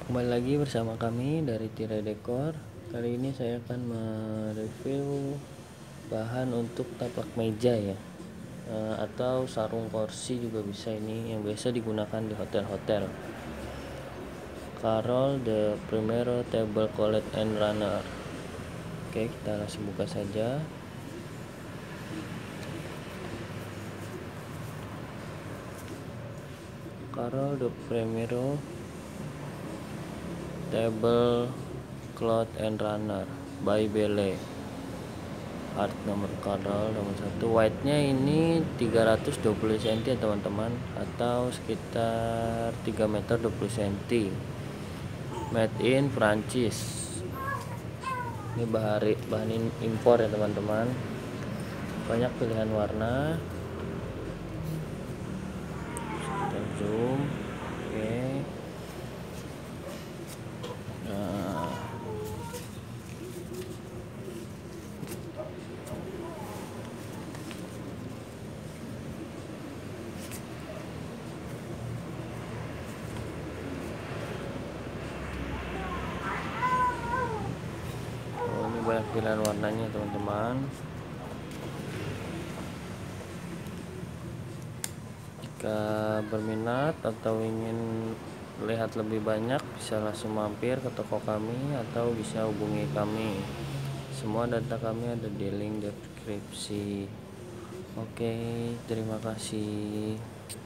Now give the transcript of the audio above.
Kembali lagi bersama kami dari Tirai Dekor. Kali ini saya akan mereview bahan untuk taplak meja ya, atau sarung kursi juga bisa, ini yang biasa digunakan di hotel-hotel. Carol de Primero Table Collet and Runner. Oke, kita langsung buka saja. Carol de Primero Table Cloth and Runner by Belle. Art nomor Carol nomor 1. White nya ini 320 cm ya teman-teman, atau sekitar 3 meter 20 cm. Made in Prancis. Ini bahan impor ya teman-teman. Banyak pilihan warna. Kita zoom. Oke. Nah, ini banyak pilihan warnanya teman-teman. Jika berminat atau ingin lihat lebih banyak, bisa langsung mampir ke toko kami atau bisa hubungi kami. Semua data kami ada di link deskripsi. Oke, terima kasih.